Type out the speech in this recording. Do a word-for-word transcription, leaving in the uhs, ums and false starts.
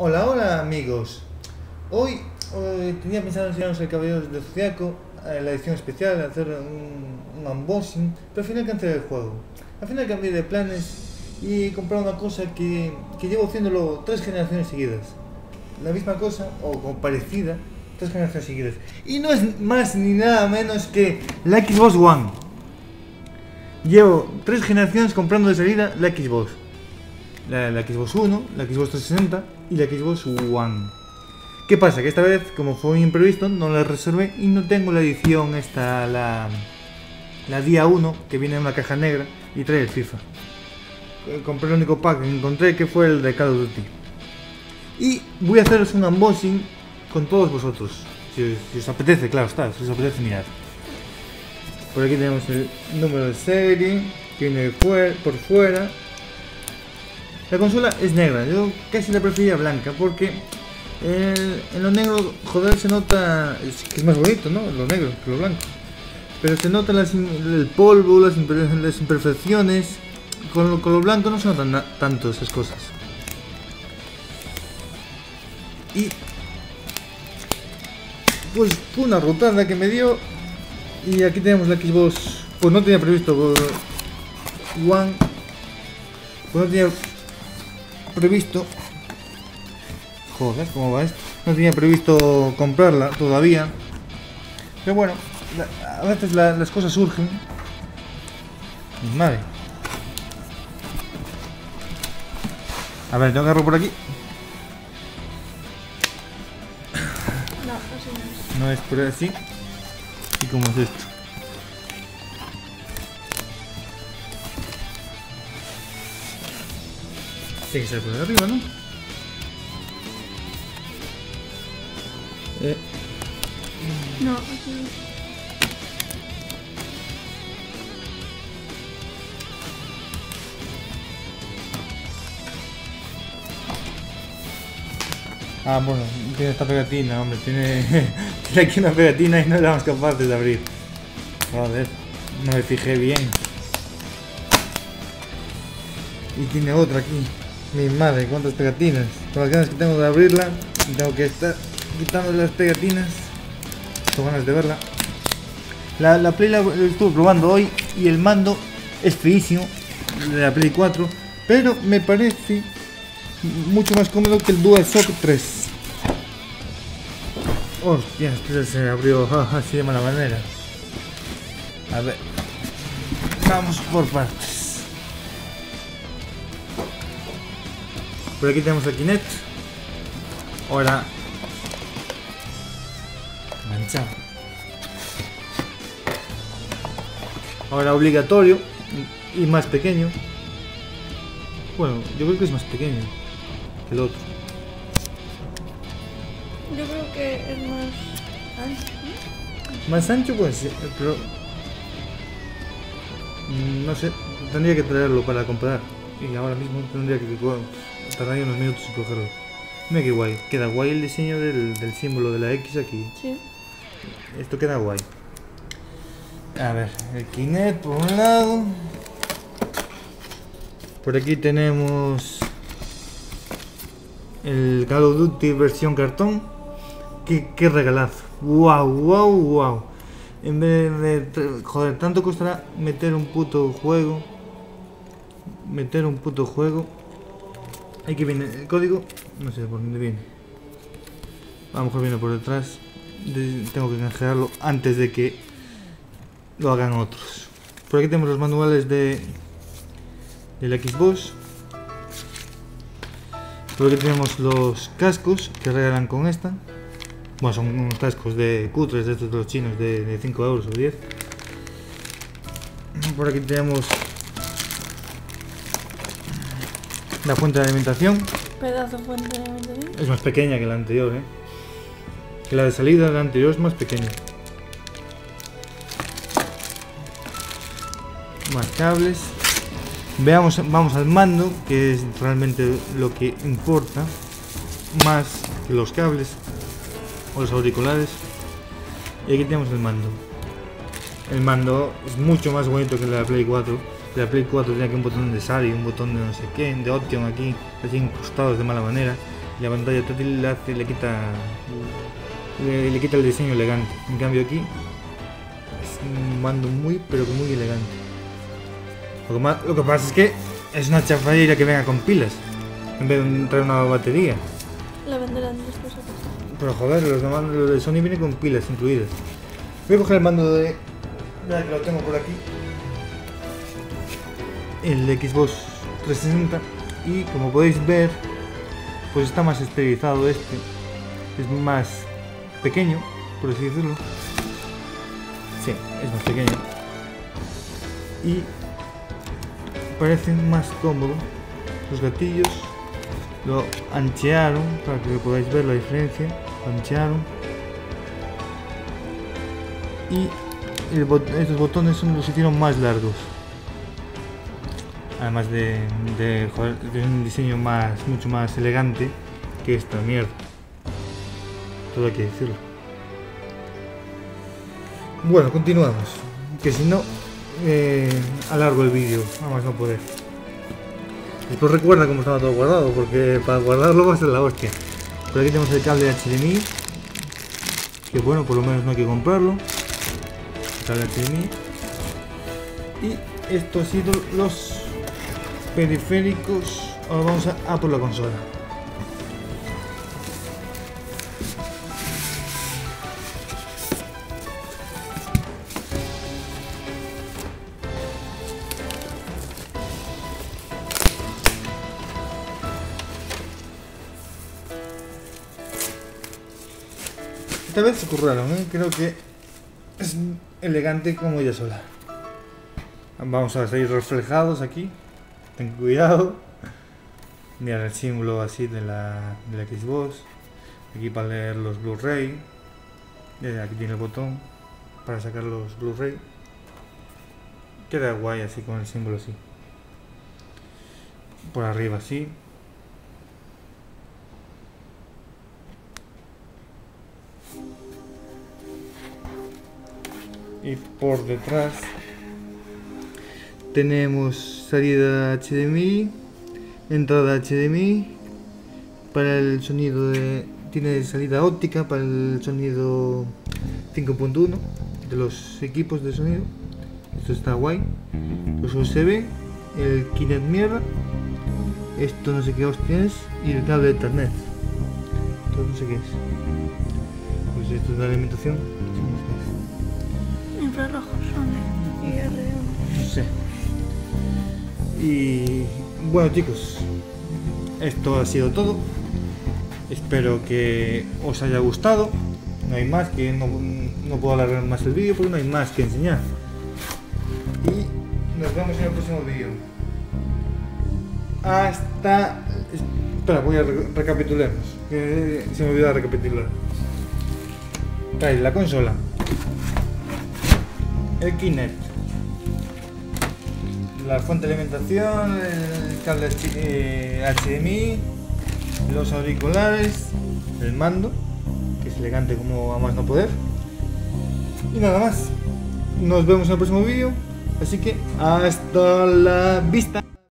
Hola, hola amigos. Hoy eh, tenía pensado enseñaros el Caballero del Zodiaco, eh, la edición especial, hacer un, un unboxing, pero al final cancelé el juego. Al final cambié de planes y compré una cosa que, que llevo haciéndolo tres generaciones seguidas. La misma cosa, o, o parecida, tres generaciones seguidas. Y no es más ni nada menos que la Xbox One. Llevo tres generaciones comprando de salida la Xbox. La, la Xbox One, la Xbox trescientos sesenta y la Xbox One. ¿Qué pasa? Que esta vez, como fue imprevisto, no la reservé y no tengo la edición esta, la, la día uno, que viene en una caja negra y trae el FIFA. Compré el único pack que encontré, que fue el de Call of Duty. Y voy a haceros un unboxing con todos vosotros. Si, si os apetece, claro está, si os apetece mirar. Por aquí tenemos el número de serie, que viene por fuera. La consola es negra, yo casi la prefería blanca porque el, en lo negro, joder, se nota, es, que es más bonito, ¿no? Lo negro que lo blanco. Pero se nota las, el polvo, las, imper, las imperfecciones. Con lo, con lo blanco no se notan na, tanto esas cosas. Y pues fue una rotada que me dio. Y aquí tenemos la Xbox. Pues no tenía previsto One. Pues no tenía previsto. Joder, ¿cómo va esto? No tenía previsto comprarla todavía. Pero bueno, a veces la, las cosas surgen. Madre. A ver, yo agarro por aquí. No, así no es. No es por así. ¿Y cómo es esto? Tiene que ser por arriba, ¿no? Eh. No, así no es. Ah, bueno, tiene esta pegatina, hombre, tiene, tiene aquí una pegatina y no éramos capaces de abrir. Joder, no me fijé bien. Y tiene otra aquí. Mi madre, cuántas pegatinas. Con las ganas que tengo de abrirla, y tengo que estar quitando las pegatinas. Tengo ganas de verla. La, la Play la, la estuve probando hoy y el mando es feísimo, de la Play cuatro, pero me parece mucho más cómodo que el DualShock tres. Hostia, este se abrió así de mala manera. A ver, vamos por partes. Por aquí tenemos el Kinect. Ahora enganchado. Ahora obligatorio y más pequeño. Bueno, yo creo que es más pequeño que el otro. Yo creo que es más ancho, ¿no? Más ancho pues, pero no sé, tendría que traerlo para comprar y ahora mismo tendría que bueno, tardaría unos minutos en cogerlo. Mira qué guay, queda guay el diseño del, del símbolo de la X aquí. Sí. Esto queda guay. A ver, el Kinect por un lado. Por aquí tenemos el Call of Duty versión cartón. Qué, qué regalazo. Wow, wow, wow. En vez de... Joder, tanto costará meter un puto juego. Meter un puto juego. Aquí viene el código. No sé por dónde viene. A lo mejor viene por detrás. De, tengo que canjearlo antes de que lo hagan otros. Por aquí tenemos los manuales de, de la Xbox. Por aquí tenemos los cascos que regalan con esta. Bueno, son unos cascos de cutres de estos de los chinos de, de cinco euros o diez. Por aquí tenemos la fuente de alimentación. Pedazo de fuente de alimentación. Es más pequeña que la anterior, ¿eh? Que la de salida, la anterior es más pequeña. Más cables. Veamos, vamos al mando, que es realmente lo que importa, más que los cables o los auriculares. Y aquí tenemos el mando. El mando es mucho más bonito que el de la Play cuatro. La Play cuatro tiene aquí un botón de sal y un botón de no sé qué, de option aquí, así incrustados de mala manera. La pantalla táctil le, hace, le quita le, le quita el diseño elegante. En cambio aquí es un mando muy pero que muy elegante. Lo que, más, lo que pasa es que es una chafadilla que venga con pilas en vez de traer una batería. La venderán después aquí. Pero joder, los de, los de Sony vienen con pilas incluidas. Voy a coger el mando de... ya que lo tengo por aquí. El de Xbox trescientos sesenta. Y como podéis ver, pues está más esterilizado este. Es más pequeño, por así decirlo. Sí, es más pequeño. Y parece más cómodo. Los gatillos lo anchearon para que podáis ver la diferencia. Lo anchearon. Y el bot estos botones son los hicieron más largos. Además de, de, joder, de un diseño más, mucho más elegante que esta mierda. Todo hay que decirlo. Bueno, continuamos. Que si no, eh, alargo el vídeo, a más no poder. Después recuerda cómo estaba todo guardado, porque para guardarlo va a ser la hostia. Por aquí tenemos el cable H D M I. Que bueno, por lo menos no hay que comprarlo. Cable H D M I. Y estos han sido los periféricos. Ahora vamos a, a por la consola. Esta vez se curraron, ¿eh? Creo que es elegante como ella sola. Vamos a salir reflejados aquí. Ten cuidado. Mira el símbolo así de la, de la Xbox. Aquí para leer los Blu-ray. Aquí tiene el botón para sacar los Blu-ray. Queda guay así con el símbolo así. Por arriba así. Y por detrás tenemos salida H D M I, entrada H D M I, para el sonido de, tiene salida óptica para el sonido cinco punto uno de los equipos de sonido. Esto está guay. Los U S B, el Kinect mierda, esto no sé qué hostia es, y el cable de Ethernet. Esto no sé qué es. Pues esto es la alimentación. Infrarrojos son y R uno. No sé. Y bueno, chicos, esto ha sido todo. Espero que os haya gustado. No hay más, que no, no puedo alargar más el vídeo porque no hay más que enseñar. Y nos vemos en el próximo vídeo. Hasta... Espera, voy a re recapitulemos, que se me olvidó recapitular. Trae la consola, el Kinect, la fuente de alimentación, el cable H D M I, los auriculares, el mando, que es elegante como a más no poder, y nada más. Nos vemos en el próximo vídeo, así que hasta la vista.